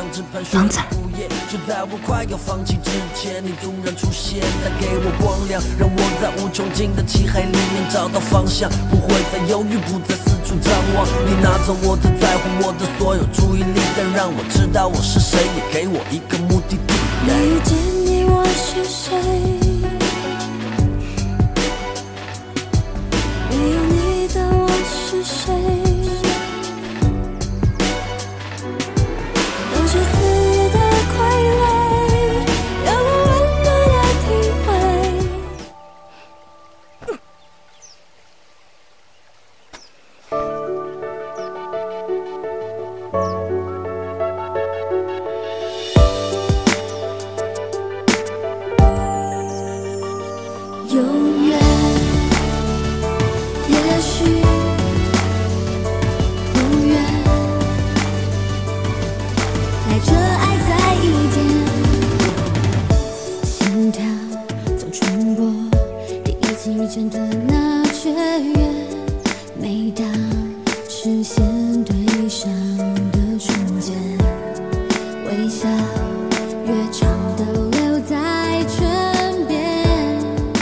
王仔。 就在我快要放弃之前，你突然出现，带给我光亮，让我在无穷尽的漆黑里面找到方向，不会再犹豫，不再四处张望。你拿走我的在乎，我的所有注意力，但让我知道我是谁，也给我一个目的地。 没遇见你，我是谁？没有你的我是谁？有些肆意的傀儡，有了温暖的体会。永远，也许不远，带着爱再遇见，心跳总传播第一次遇见的那雀跃，每当视线对上的瞬间，微笑越长都留在唇边，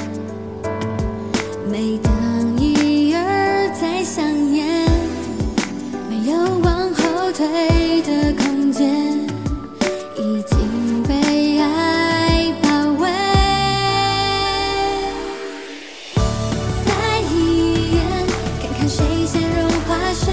每当一而再想念，没有往后退的空间，已经被爱包围。再一眼，看看谁先融化谁。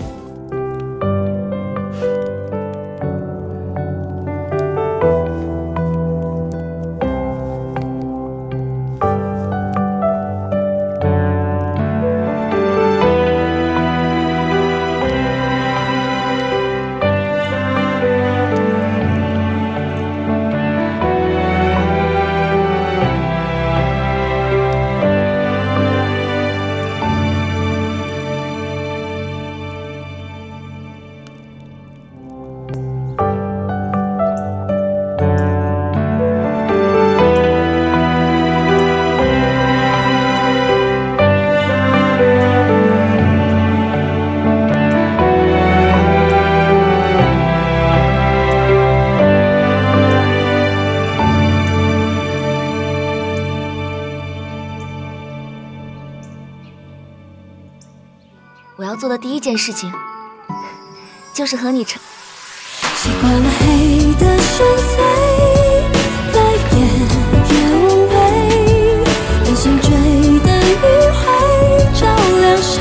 我要做的第一件事情，就是和你成。 习惯了黑的深邃，再也无畏，流星坠的余晖照亮谁？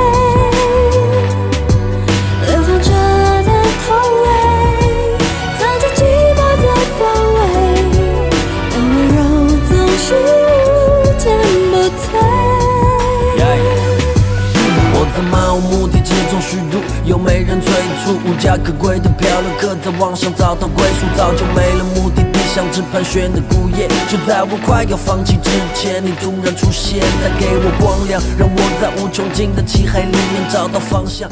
流放者的痛泪，藏着寂寞的防卫，但温柔总是无坚不摧。 我在漫无目的之中虚度，又没人催促，无家可归的漂流客在网上找到归宿，早就没了目的地，像只盘旋的孤雁。就在我快要放弃之前，你突然出现，带给我光亮，让我在无穷尽的漆黑里面找到方向。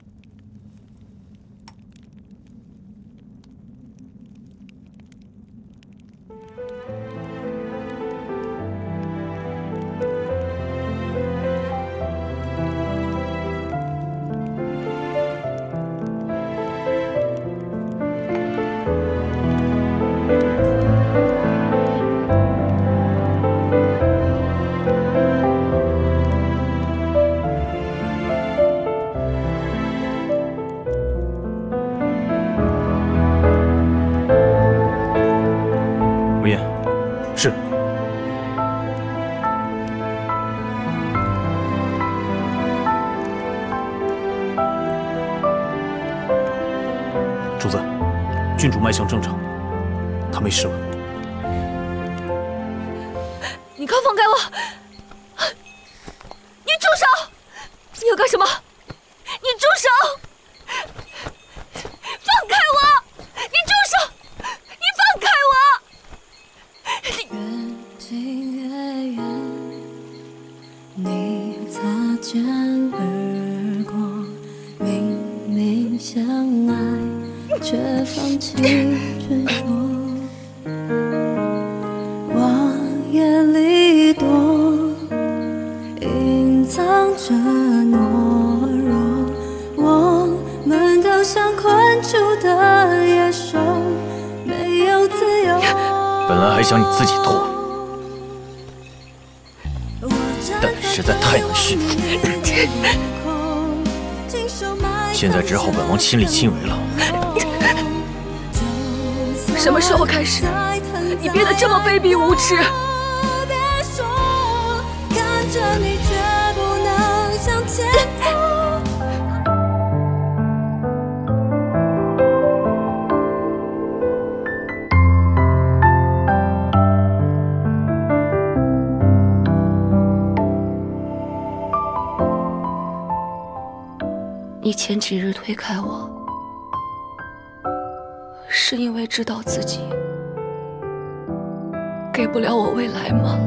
吴燕，是。主子，郡主脉象正常，他没事了。 你快放开我！你住手！你要干什么？你住手！放开我！你住手！你放开我！ 越近越远，你擦肩而过，明明相爱，却放弃坠落。往夜里躲，隐藏着懦弱，我们都像困住的野兽。 本来还想你自己脱，但实在太难驯服，现在只好本王亲力亲为了。 什么时候开始，你变得这么卑鄙无耻？看着你却不能向前走。你前几日推开我，是因为知道自己给不了我未来吗？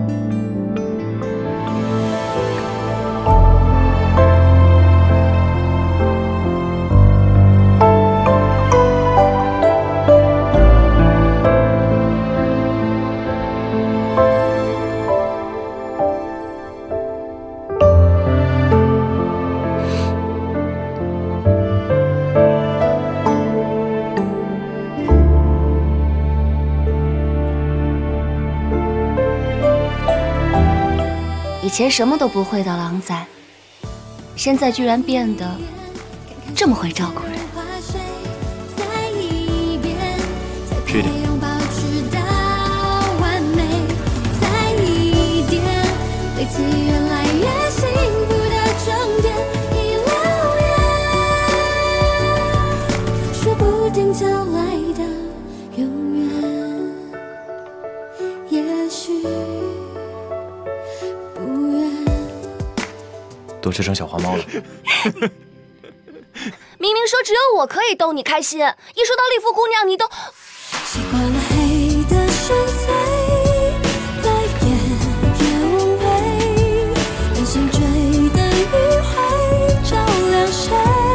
以前什么都不会的狼崽，现在居然变得这么会照顾人。 确定。 说不定将来的永远，也许。 都吃成小花猫了。 明明说只有我可以逗你开心，一说到丽芙姑娘，你都习惯了黑的深邃，再也无畏，担心追的余晖照亮谁？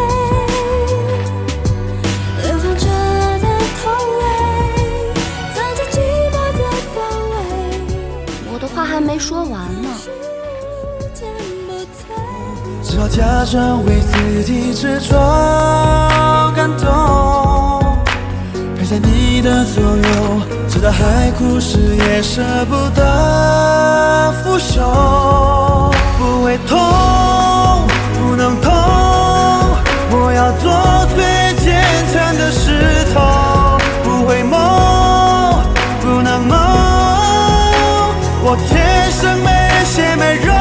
流淌着的痛泪，藏着寂寞的风味。 我的话还没说完呢。 只好假装为自己执着感动，陪在你的左右，直到海枯时也舍不得腐朽。不会痛，不能痛，我要做最坚强的石头。不会梦，不能梦，我天生没血没肉。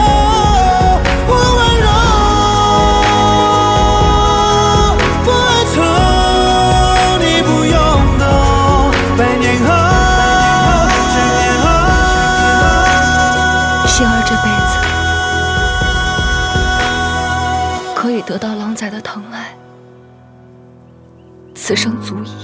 幸儿这辈子可以得到狼崽的疼爱，此生足矣。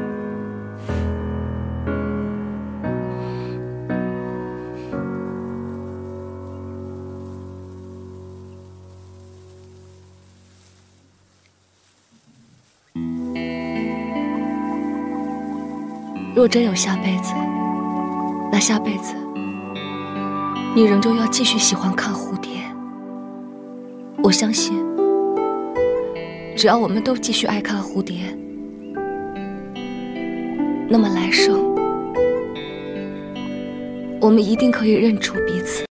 若真有下辈子，那下辈子你仍旧要继续喜欢看蝴蝶。我相信，只要我们都继续爱看蝴蝶，那么来生，我们一定可以认出彼此。